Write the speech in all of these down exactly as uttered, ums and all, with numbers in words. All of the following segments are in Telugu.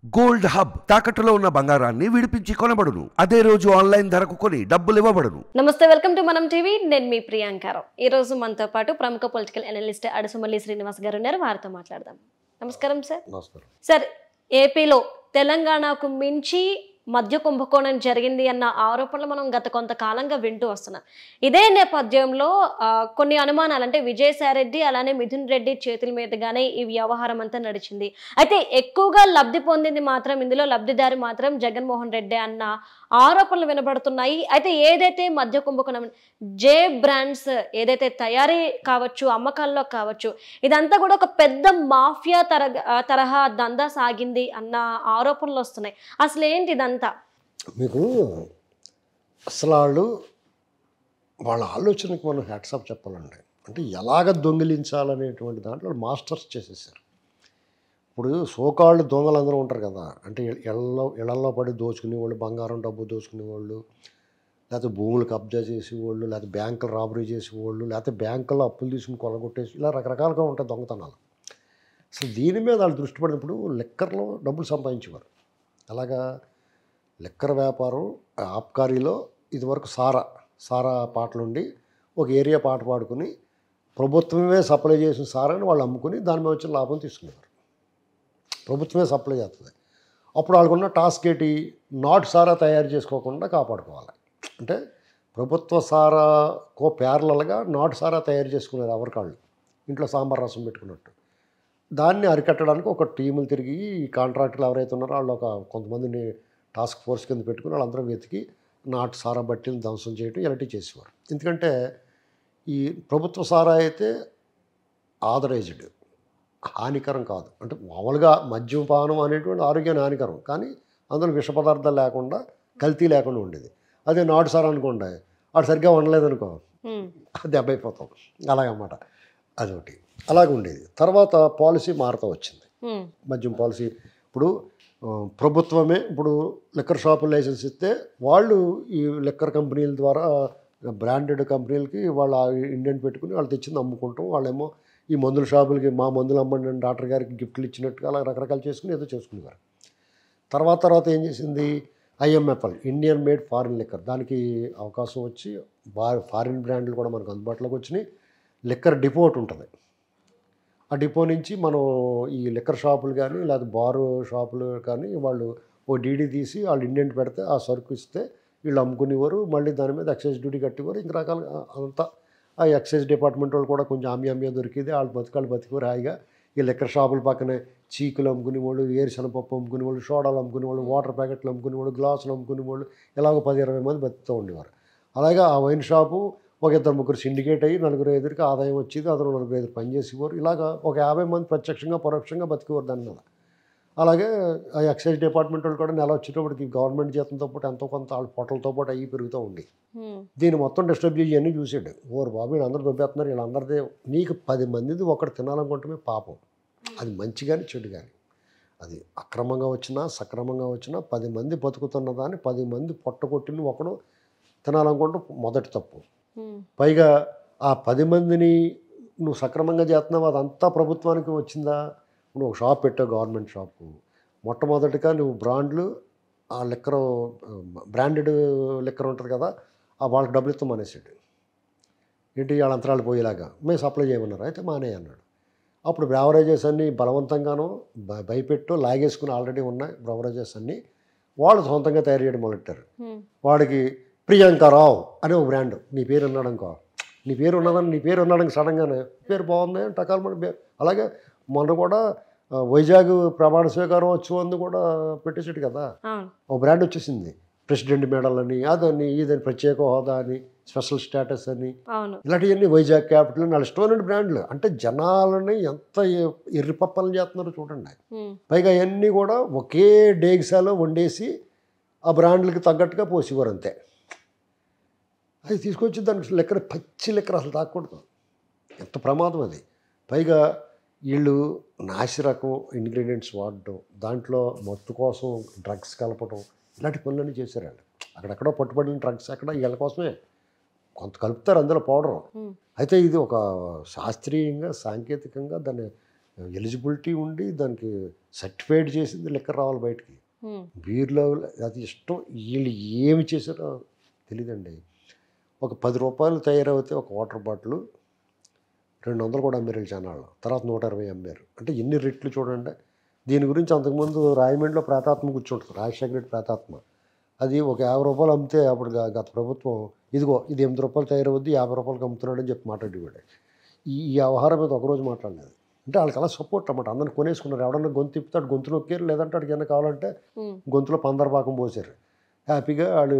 గోల్డ్ హబ్ తాకట్టులో ఉన్న బంగారాన్ని విడిపించి కొనబడును. అదే రోజు ఆన్లైన్ ధరకు కొని డబ్బులు ఇవ్వబడును. నమస్తే, వెల్కమ్ టు మనం టీవీ. నేను మీ ప్రియాంకారావు. ఈ రోజు మనతో పాటు ప్రముఖ పొలిటికల్ అనలిస్ట్ అడుసుమల్లి శ్రీనివాస్ గారు ఉన్నారు. వారితో మాట్లాడదాం. నమస్కారం సార్. నమస్కారం సార్, ఏపీలో తెలంగాణకు మించి మద్య కుంభకోణం జరిగింది అన్న ఆరోపణలు మనం గత కొంతకాలంగా వింటూ వస్తున్నాం. ఇదే నేపథ్యంలో కొన్ని అనుమానాలు అంటే విజయసాయిరెడ్డి అలానే మిథున్ రెడ్డి చేతుల మీదుగానే ఈ వ్యవహారం అంతా నడిచింది. అయితే ఎక్కువగా లబ్ధి పొందింది మాత్రం ఇందులో లబ్ధిదారి మాత్రం జగన్మోహన్ రెడ్డి అన్న ఆరోపణలు వినబడుతున్నాయి. అయితే ఏదైతే మద్య కుంభకోణం జే బ్రాండ్స్ ఏదైతే తయారీ కావచ్చు, అమ్మకాల్లో కావచ్చు, ఇదంతా కూడా ఒక పెద్ద మాఫియా తరహా తరహా దందా సాగింది అన్న ఆరోపణలు వస్తున్నాయి. అసలు ఏంటి ఇదంతా? మీకు అసలు వాళ్ళు వాళ్ళ ఆలోచనకి మనం హ్యాట్సాప్ చెప్పాలండి. అంటే ఎలాగ దొంగిలించాలనేటువంటి దాంట్లో మాస్టర్స్ చేసేసారు. ఇప్పుడు సోకాళ్ళు దొంగలందరూ ఉంటారు కదా, అంటే ఇళ్ళలో ఇళ్లలో పడి దోచుకునే వాళ్ళు, బంగారం డబ్బు దోచుకునే వాళ్ళు, లేకపోతే భూములు కబ్జా చేసేవాళ్ళు, లేకపోతే బ్యాంకులు రాబరీ చేసేవాళ్ళు, లేకపోతే బ్యాంకుల్లో అప్పులు తీసుకుని కొలగొట్టేసి ఇలా రకరకాలుగా ఉంటాయి దొంగతనాలు. అసలు దీని మీద వాళ్ళు దృష్టి పడినప్పుడు లెక్కర్లో డబ్బులు సంపాదించేవారు. అలాగా లెక్కర్ వ్యాపారం ఆబ్కారీలో ఇదివరకు సారా సారా పాటలుండి ఒక ఏరియా పాట పాడుకుని ప్రభుత్వమే సప్లై చేసిన సారాని వాళ్ళు అమ్ముకుని దాని మీద వచ్చిన లాభం తీసుకునేవారు. ప్రభుత్వమే సప్లై చేస్తుంది. అప్పుడు వాళ్ళకున్న టాస్క్ ఏంటి? నాటు సారా తయారు చేసుకోకుండా కాపాడుకోవాలి. అంటే ప్రభుత్వ సారాకో ప్యారలల్గా నాటు సారా తయారు చేసుకునేది ఎవరికాళ్ళు ఇంట్లో సాంబార్ రసం పెట్టుకున్నట్టు. దాన్ని అరికట్టడానికి ఒక టీములు తిరిగి ఈ కాంట్రాక్టర్లు ఎవరైతే ఉన్నారో వాళ్ళు ఒక కొంతమందిని టాస్క్ ఫోర్స్ కింద పెట్టుకుని వాళ్ళందరూ వెతికి నాటు సారా బట్టీలు ధ్వంసం చేయడం ఇలాంటివి చేసేవారు. ఎందుకంటే ఈ ప్రభుత్వ సారా అయితే ఆథరైజ్డ్, హానికరం కాదు. అంటే మామూలుగా మద్యపానం అనేటువంటి ఆరోగ్యానికి హానికరం, కానీ అందులో విష పదార్థాలు లేకుండా కల్తీ లేకుండా ఉండేది. అదే నాటు సారా అనుకోండి, వాడు సరిగ్గా వండలేదనుకో దెబ్బ అయిపోతాం. అలాగన్నమాట. అదొకటి అలాగే ఉండేది. తర్వాత పాలసీ మారుతూ వచ్చింది, మద్యం పాలసీ. ఇప్పుడు ప్రభుత్వమే ఇప్పుడు లిక్కర్ షాపులు లైసెన్స్ ఇస్తే వాళ్ళు ఈ లిక్కర్ కంపెనీల ద్వారా బ్రాండెడ్ కంపెనీలకి వాళ్ళ ఇండియన్ పెట్టుకుని వాళ్ళు తెచ్చింది అమ్ముకుంటాం. వాళ్ళేమో ఈ మందుల షాపులకి మా మందులు అమ్మండి అని డాక్టర్ గారికి గిఫ్ట్లు ఇచ్చినట్టుగా అలా రకరకాలు చేసుకుని ఏదో చేసుకునేవారు. తర్వాత తర్వాత ఏం చేసింది? IMFL, Indian made foreign liquor, దానికి అవకాశం వచ్చి బా ఫారిన్ బ్రాండ్లు కూడా మనకు అందుబాటులోకి వచ్చినాయి. లిక్కర్ డిపోట్ ఉంటుంది. ఆ డిపో నుంచి మనం ఈ లిక్కర్ షాపులు కానీ లేదా బారు షాపులు కానీ వాళ్ళు ఓ డీడీ తీసి వాళ్ళు ఇండియన్ పెడితే ఆ సరుకు ఇస్తే వీళ్ళు అమ్ముకునేవారు. మళ్ళీ దాని మీద ఎక్సైజ్ డ్యూటీ కట్టేవారు. ఇంక రకాలుగా అంతా ఆ ఎక్సైజ్ డిపార్ట్మెంట్ వాళ్ళు కూడా కొంచెం ఆమ్య ఆమ్య దొరికింది. వాళ్ళు బతుకాళ్ళు బతికేవారు హాయిగా. ఈ లిక్కర్ షాపుల పక్కనే చీకులు అమ్ముకునేవాళ్ళు, ఏరుశనగపప్పు అమ్ముకునేవాళ్ళు, సోడాలు అమ్ముకునేవాళ్ళు, వాటర్ ప్యాకెట్లు అమ్ముకునేవాళ్ళు, గ్లాసులు అమ్ముకునేవాళ్ళు, ఇలాగ పది ఇరవై మంది బతుకుతూ ఉండేవారు. అలాగే ఆ వైన్ షాపు ఒక ఇద్దరు ముగ్గురు సిండికేట్ అయ్యి నలుగురు ఎదురికి ఆదాయం వచ్చేది. అతను నలుగురు ఎదురు పనిచేసేవారు. ఇలాగా ఒక యాభై మంది ప్రత్యక్షంగా పరోక్షంగా బతికేవారు దాని మీద. అలాగే ఆ ఎక్సైజ్ డిపార్ట్మెంట్ వాళ్ళు కూడా నెల వచ్చేటప్పటికి గవర్నమెంట్ జీతంతో పాటు ఎంతో కొంత వాళ్ళ పొట్టలతో పాటు అయ్యి పెరుగుతూ ఉండి దీన్ని మొత్తం డిస్టర్బ్ చేసి అన్నీ చూసాడు. ఓరు బాబు వీళ్ళందరూ దొబ్బేస్తున్నారు, వీళ్ళందరిదే నీకు పది మందిది ఒకటి తినాలనుకుంటే పాపం. అది మంచి కానీ చెడు కానీ, అది అక్రమంగా వచ్చినా సక్రమంగా వచ్చినా పది మంది బతుకుతున్న దాన్ని పది మంది పొట్ట కొట్టిన ఒకడు తినాలనుకుంటే మొదటి తప్పు. పైగా ఆ పది మందిని నువ్వు సక్రమంగా చేస్తున్నావు, అదంతా ప్రభుత్వానికి వచ్చిందా? నువ్వు ఒక షాప్ పెట్టావు, గవర్నమెంట్ షాపు. మొట్టమొదటిగా నువ్వు బ్రాండ్లు ఆ లిక్కర్ బ్రాండెడ్ లిక్కర్ ఉంటుంది కదా, ఆ వాళ్ళకి డబ్బులు ఇస్తాం అనేసాడు. ఏంటి వాళ్ళ అంతరాలు పోయేలాగా మేము సప్లై చేయమన్నారు. అయితే మానే అన్నాడు. అప్పుడు బ్రావరేజెస్ అన్నీ బలవంతంగానూ భయపెట్టు లాగేసుకుని ఆల్రెడీ ఉన్నాయి బ్రావరేజెస్ అన్నీ వాళ్ళు సొంతంగా తయారు చేయడం మొదలెట్టారు. వాడికి ప్రియాంకారావు అనే ఒక బ్రాండ్, నీ పేరు ఉన్నాడు అనుకో, నీ పేరు ఉన్నదని నీ పేరు ఉన్నాడు సడన్గానే పేరు బాగుంది టకాలమని పేరు. అలాగే మొన్న కూడా వైజాగ్ ప్రమాణ స్వీకారం వచ్చి కూడా పెట్టేసాడు కదా, ఒక బ్రాండ్ వచ్చేసింది. ప్రెసిడెంట్ మెడల్ అని, అదని ఇదని, ప్రత్యేక హోదా అని, స్పెషల్ స్టేటస్ అని, ఇలాంటివన్నీ వైజాగ్ క్యాపిటల్ అని వాళ్ళ ఇష్టమైన బ్రాండ్లు. అంటే జనాలని ఎంత ఎర్రిపప్పలను చేస్తున్నారో చూడండి. పైగా అవన్నీ కూడా ఒకే డేగిసాలో వండేసి ఆ బ్రాండ్లకి తగ్గట్టుగా పోసేవారు అంతే. అది తీసుకొచ్చి దానికి లెక్కర పచ్చి లెక్కర అసలు తాకూడదు. ఎంత ప్రమాదం అది. పైగా వీళ్ళు నాసి రకం ఇంగ్రీడియంట్స్ వాడటం, దాంట్లో మత్తు కోసం డ్రగ్స్ కలపడం, ఇలాంటి పనులన్నీ చేశారు వాళ్ళు. అక్కడెక్కడో పట్టుబడిన డ్రగ్స్ అక్కడ వీళ్ళ కోసమే కొంత కలుపుతారు అందులో పౌడరు. అయితే ఇది ఒక శాస్త్రీయంగా సాంకేతికంగా దాన్ని ఎలిజిబిలిటీ ఉండి దానికి సర్టిఫైడ్ చేసింది లెక్క రావాలి బయటికి. బీర్లో అది ఇష్టం, వీళ్ళు ఏమి చేశారో తెలియదండి. ఒక పది రూపాయలు తయారవుతే ఒక వాటర్ బాటిల్ రెండు వందలు కూడా అమ్మారు జనాలు, తర్వాత నూట ఇరవై అమ్మారు. అంటే ఎన్ని రెట్లు చూడండి. దీని గురించి అంతకుముందు రాయమండ్రిలో ప్రేతాత్మ కూర్చుంటుంది, రాజశేఖర రెడ్డి ప్రేతాత్మ. అది ఒక యాభై రూపాయలు అమ్మితే అప్పుడు గత ప్రభుత్వం ఇదిగో ఇది ఎనిమిది రూపాయలు తయారవుద్ది యాభై రూపాయలకి అమ్ముతున్నాడని చెప్పి మాట్లాడేవాడు. ఈ ఈ వ్యవహారం మీద ఒకరోజు మాట్లాడలేదు. అంటే వాళ్ళకి అలా సపోర్ట్ అన్నమాట. అందరిని కొనేసుకున్నారు. ఎవడన్నా గొంతు తిప్పుతాడు, గొంతు నొక్కారు, లేదంటే వాడికి ఏమైనా కావాలంటే గొంతులో పందరపాకం పోసారు. హ్యాపీగా వాళ్ళు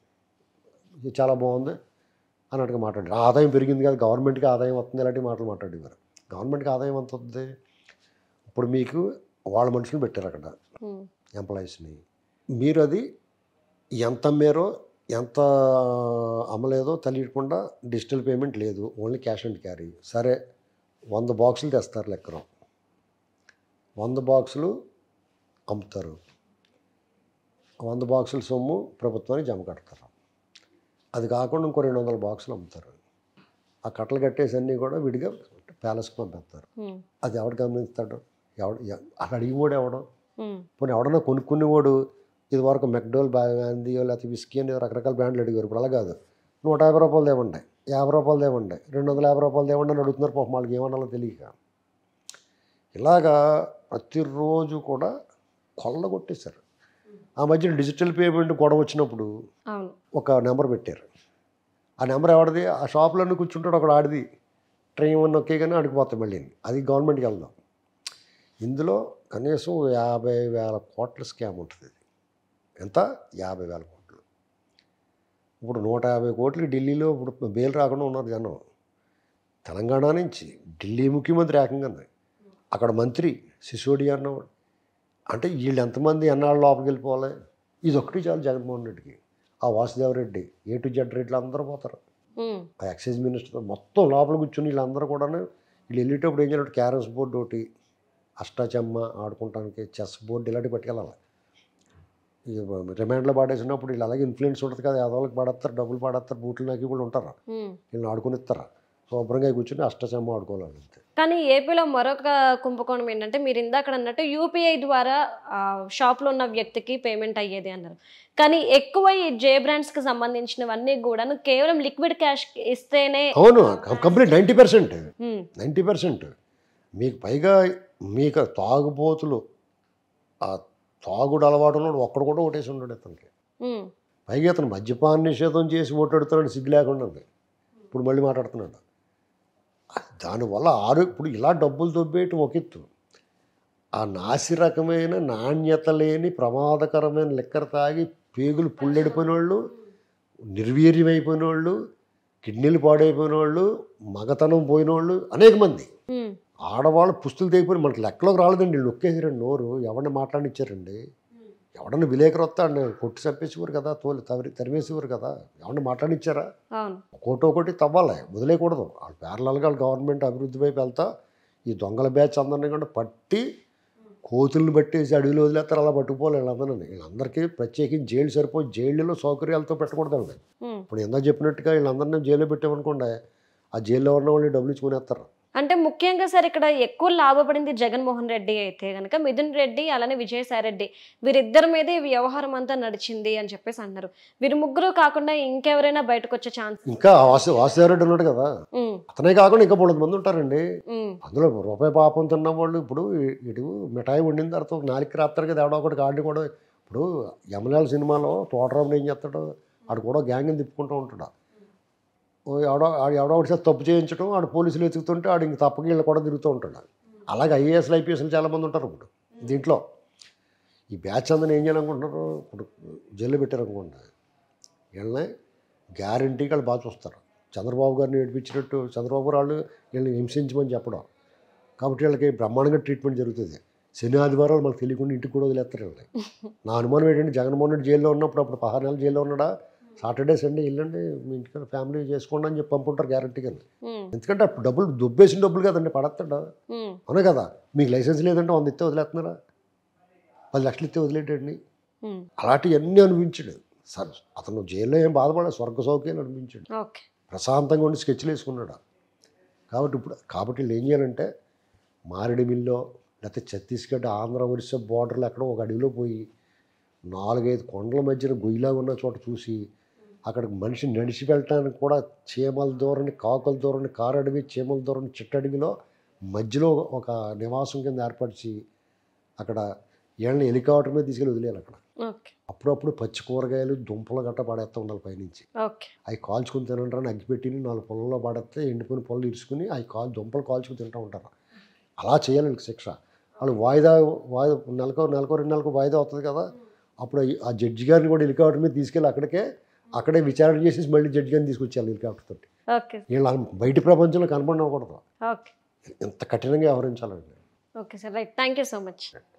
చాలా బాగుంది అన్నట్టుగా మాట్లాడారు. ఆదాయం పెరిగింది కదా, గవర్నమెంట్కి ఆదాయం వస్తుంది, ఇలాంటి మాటలు మాట్లాడేవారు. గవర్నమెంట్కి ఆదాయం ఎంత వస్తుంది? ఇప్పుడు మీకు వాళ్ళ మనుషులు పెట్టారు అక్కడ ఎంప్లాయీస్ని, మీరు అది ఎంత అమ్మారో ఎంత అమ్మలేదో తెలియకుండా డిజిటల్ పేమెంట్ లేదు, ఓన్లీ క్యాష్ అండ్ క్యారీ. సరే వంద బాక్సులు తెస్తారు లెక్కరం, వంద బాక్సులు అమ్ముతారు, వంద బాక్సుల సొమ్ము ప్రభుత్వానికి జమ కడతారు. అది కాకుండా ఇంకో రెండు వందల బాక్సులు అమ్ముతారు. ఆ కట్టలు కట్టేసి అన్నీ కూడా విడిగా ప్యాలెస్కి పంపిస్తారు. అది ఎవడు గమనిస్తాడు? ఎవడు అక్కడ అడిగిపోడు ఎవడు? పోనీ ఎవడన్నా కొనుక్కునేవాడు ఇది వరకు మెక్డోల్ బ్యాండియో లేకపోతే విస్కీ అని రకరకాల బ్రాండ్లు అడిగారు. ఇప్పుడు అలా కాదు, నూట యాభై రూపాయలు దేవండి, యాభై రూపాయలు దేవండి, రెండు వందల యాభై రూపాయలు దేవండి అని అడుగుతున్నారు. పాపం వాళ్ళకి ఏమన్నాలో తెలియక ఇలాగా ప్రతిరోజు కూడా కొల్ల కొట్టేశారు. ఆ మధ్యన డిజిటల్ పేమెంట్ గొడవ వచ్చినప్పుడు ఒక నెంబర్ పెట్టారు. ఆ నెంబర్ ఎవరిది? ఆ షాపులన్నీ కూర్చుంటాడు ఒకడు, ఆడిది ట్రైన్ వన్ ఒకే కానీ అడిగిపోతాయి మళ్ళీ. అది గవర్నమెంట్కి వెళ్దాం. ఇందులో కనీసం యాభై వేల కోట్ల స్కామ్ ఉంటుంది. ఎంత? యాభై వేల కోట్లు. ఇప్పుడు నూట యాభై కోట్లకి ఢిల్లీలో ఇప్పుడు బెయిల్ రాకుండా ఉన్నారు జనం. తెలంగాణ నుంచి ఢిల్లీ ముఖ్యమంత్రి ఏకంగా అక్కడ మంత్రి సిసోడియా అన్నవాడు. అంటే వీళ్ళు ఎంతమంది ఎన్నాళ్ళు లోపలికి వెళ్ళిపోవాలి? ఇది ఒకటి చాలు జగన్మోహన్ రెడ్డికి. ఆ వాసుదేవరెడ్డి, ఏ టు జెడ్ రెడ్లు అందరూ పోతారు. ఆ ఎక్సైజ్ మినిస్టర్ మొత్తం లోపల కూర్చుని వీళ్ళందరూ కూడా వీళ్ళు వెళ్ళేటప్పుడు ఏం చేయాలంటే క్యారమ్స్ బోర్డు ఒకటి, అష్టాచమ్మ ఆడుకోవటానికి చెస్ బోర్డు ఇలాంటివి పట్టుకెళ్ళాలి. రిమాండ్లో పాడేసినప్పుడు వీళ్ళు అలాగే ఇన్ఫ్లుయెన్స్ ఉంటుంది కదా, యాదవులకు పాడేస్తారు, డబ్బులు పాడేస్తారు, బూట్లు నాకి కూడా ఉంటారు, వీళ్ళని ఆడుకునిస్తారు. శుభ్రంగా కూర్చొని అష్టాచమ్మ ఆడుకోవాలి. కానీ ఏపీలో మరొక కుంభకోణం ఏంటంటే, మీరు ఇందాక అన్నట్టు యూపీఐ ద్వారా షాప్లో ఉన్న వ్యక్తికి పేమెంట్ అయ్యేది అన్నారు. కానీ ఎక్కువ ఈ జే బ్రాండ్స్కి సంబంధించినవన్నీ కూడా కేవలం లిక్విడ్ క్యాష్ ఇస్తేనే. అవును, complete ninety percent ninety percent మీకు పైగా మీకు తాగుబోతులు ఆ తాగుడు అలవాటు ఉన్నాడు ఒక్కడు కూడా ఓటేసి ఉన్నాడు అతనికి. పైగా అతను మద్యపాన నిషేధం చేసి ఓటాడుతున్నాడు, సిగ్గు లేకుండా. ఇప్పుడు మళ్ళీ మాట్లాడుతున్నాడు. దానివల్ల ఆరో ఇప్పుడు ఇలా డబ్బులు దొబ్బేయటం ఒక ఎత్తు, ఆ నాసి రకమైన నాణ్యత లేని ప్రమాదకరమైన లెక్కర తాగి పేగులు పుల్లెడిపోయిన వాళ్ళు, నిర్వీర్యమైపోయిన వాళ్ళు, కిడ్నీలు పాడైపోయిన వాళ్ళు, మగతనం పోయిన వాళ్ళు అనేక మంది. ఆడవాళ్ళు పుస్తులు తెగిపోయి మనకి లెక్కలోకి రాలేదండి. వీళ్ళు నొక్కేసారండి నోరు, ఎవరిని మాట్లాడిచ్చారండి. ఎవడన్నా విలేకరు వస్తా అండి కొట్టి చంపేసేవారు కదా, తోలి తరి తరిమేసేవారు కదా, ఎవరిని మాట్లాడిచ్చారా? ఒకటి ఒకటి తవ్వాలి, వదిలేయకూడదు. వాళ్ళు ప్యారలల్గా వాళ్ళు గవర్నమెంట్ అభివృద్ధి వైపు వెళ్తా ఈ దొంగల బ్యాచ్ అందరినీ కూడా పట్టి కోతులను పట్టేసి అడవిలో వదిలేస్తారు. అలా పట్టుకుపోవాలి వీళ్ళందరినీ. వీళ్ళందరికీ ప్రత్యేకించి జైలు సరిపోయి జైళ్ళలో సౌకర్యాలతో పెట్టకూడదండి. ఇప్పుడు ఎంత చెప్పినట్టుగా వీళ్ళందరినీ జైల్లో పెట్టామనుకోండి, ఆ జైల్లో ఉన్న వాళ్ళు డబ్బులు ఇచ్చుకునేస్తారు. అంటే ముఖ్యంగా సార్ ఇక్కడ ఎక్కువ లాభపడింది జగన్మోహన్ రెడ్డి అయితే కనుక మిథున్ రెడ్డి అలానే విజయసాయి రెడ్డి వీరిద్దరి మీదే వ్యవహారం అంతా నడిచింది అని చెప్పేసి అన్నారు. వీరు ముగ్గురు కాకుండా ఇంకెవరైనా బయటకు వచ్చే ఛాన్స్? ఇంకా వాసు వాసుదేవరెడ్డి ఉన్నాడు కదా, అతనే కాకుండా ఇంకా మూడు మంది ఉంటారండి. అందులో రూపాయి పాపం తిన్న వాళ్ళు ఇప్పుడు ఇటు మిఠాయి వండిన తర్వాత ఒక నాలుగు రాస్తారు కదా, ఎవడో ఒకటి ఆడిని కూడా. ఇప్పుడు యమలాల సినిమాలో తోటరాముడు ఏం చేస్తాడు, ఆడు కూడా గ్యాంగ్ని తిప్పుకుంటూ ఉంటాడు. ఎవడో ఎవడో ఒకటి సార్ తప్పు చేయించడం, ఆడు పోలీసులు వెతుకుతుంటే ఆడు ఇంక తప్పకి వీళ్ళు కూడా తిరుగుతూ ఉంటాడు. అలాగే ఐఏఎస్లు ఐపీఎస్లు చాలామంది ఉంటారు ఇప్పుడు దీంట్లో. ఈ బ్యాచ్ అందరిని ఏం చేయాలనుకుంటున్నారు, ఇప్పుడు జైల్లో పెట్టారనుకోండి, వీళ్ళని గ్యారంటీగా వాళ్ళు బాగా చూస్తారు. చంద్రబాబు గారిని ఏడిపించినట్టు చంద్రబాబు వాళ్ళు వీళ్ళని హింసించమని చెప్పడం, కాబట్టి వీళ్ళకి బ్రహ్మాండంగా ట్రీట్మెంట్ జరుగుతుంది. శని ఆదివారాలు మనకు తెలియకుండా ఇంటికి కూడా వదిలేస్తారు వీళ్ళని. నా అనుమానం ఏంటంటే జగన్మోహన్ రెడ్డి జైల్లో ఉన్నప్పుడు అప్పుడు పదహారు నెలలు జైల్లో ఉన్నాడా, సాటర్డే సండే వెళ్ళండి మీ ఇంటికి ఫ్యామిలీ చేసుకోండి అని చెప్పి పంపుంటారు గ్యారంటీగా. ఎందుకంటే అప్పుడు డబ్బులు దుబ్బేసిన డబ్బులు కదండి, పడతాడా? అవునే కదా. మీకు లైసెన్స్ లేదంటే వంద ఇస్తే వదిలేస్తున్నారా, పది లక్షలు ఇస్తే వదిలేటండి. అలాంటివన్నీ అనిపించాడు సార్. అతను జైల్లో ఏం బాధపడ స్వర్గ సౌఖ్యాలు అనిపించాడు, ప్రశాంతంగా ఉండి స్కెచ్లు వేసుకున్నాడు. కాబట్టి ఇప్పుడు కాబట్టి వీళ్ళు ఏం చేయాలంటే మారేడుమిల్లో లేకపోతే ఛత్తీస్గఢ్ ఆంధ్ర ఒరిస్సా బోర్డర్లో ఎక్కడో ఒక అడవిలో పోయి నాలుగైదు కొండల మధ్యన గొయ్యిలాగా ఉన్న చోట చూసి అక్కడికి మనిషి నడిచి వెళ్ళటానికి కూడా చీమల దూరని కాకుల దూరని కారు అడవి చీమల దూరని చిట్టడవిలో మధ్యలో ఒక నివాసం కింద ఏర్పరిచి అక్కడ వీళ్ళని హెలికాప్టర్ మీద తీసుకెళ్ళి వదిలేయాలి అక్కడ. ఓకే అప్పుడప్పుడు పచ్చి కూరగాయలు దుంపలు గట్ట పడేస్తూ ఉండాలి పైనుంచి. ఓకే అవి కాల్చుకుని తినంటారని అగ్గిపెట్టి నాలుగు పొలంలో పడేస్తే ఎండిపోయిన పొలం ఇరుచుకుని అవి కాల్ దుంపలు కాల్చుకుని తింటూ ఉంటారు. అలా చేయాలి వీళ్ళకి శిక్ష. వాళ్ళు వాయిదా వాయిదా నెలకో నెలకో రెండు నెలలకు వాయిదా అవుతుంది కదా, అప్పుడు ఆ జడ్జి గారిని కూడా హెలికాప్టర్ మీద తీసుకెళ్ళి అక్కడికే అక్కడే విచారణ చేసేసి మళ్ళీ జడ్జి గారిని తీసుకొచ్చేయాలి హెలికాప్టర్ తోటి. ఓకే వీళ్ళు బయట ప్రపంచంలో కనపడకూడదు, ఓకే ఎంత కఠినంగా వ్యవహరించాలండి. Okay sir right thank you so much.